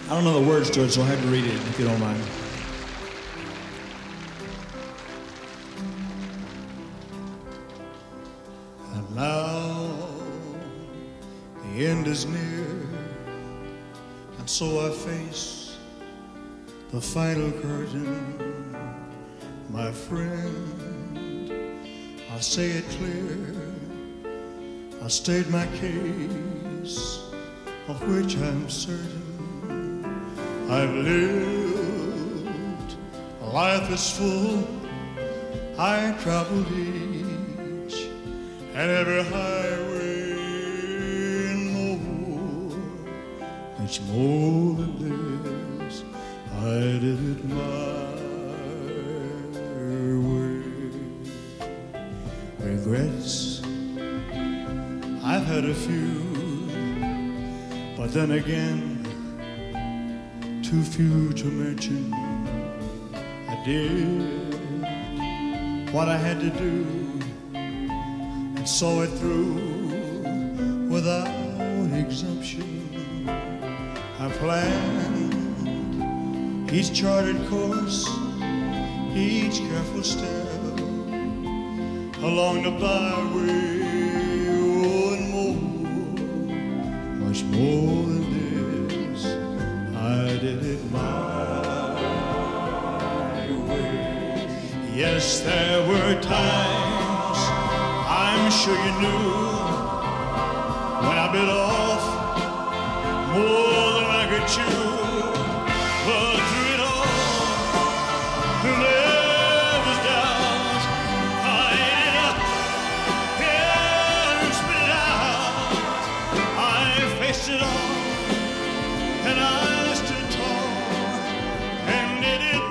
I don't know the words to it, so I have to read it, if you don't mind. And now the end is near, and so I face the final curtain. My friend, I'll say it clear, I'll state my case, of which I'm certain. I've lived, life is full, I traveled each and every highway and more. Much more than this, I did it my way. Regrets, I've had a few, but then again, too few to mention. I did what I had to do and saw it through without exemption. I planned each charted course, each careful step along the byway, oh, and more, much more than this, I did it my way. Yes, there were times, I'm sure you knew, when I bit off more than I could chew. But through it all, there was doubt. I ate it up and spit it out. I faced it all, and I stood tall and did it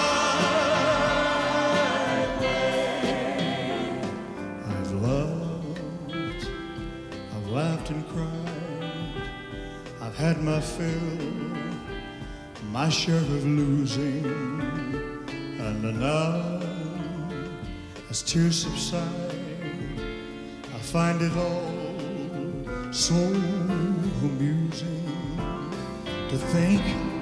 my way. I've loved, I've laughed and cried, I've had my fill, my share of losing, and now, as tears subside, I find it all so amusing to think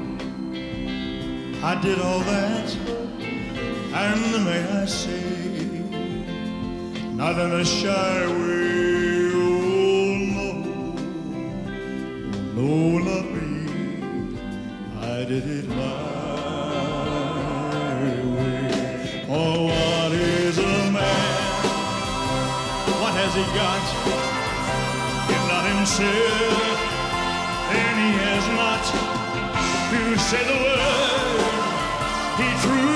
I did all that, and may I say, not in a shy way, oh no, no, not me. I did it my way. Oh, what is a man? What has he got? If not himself, then he has not to say the word he truly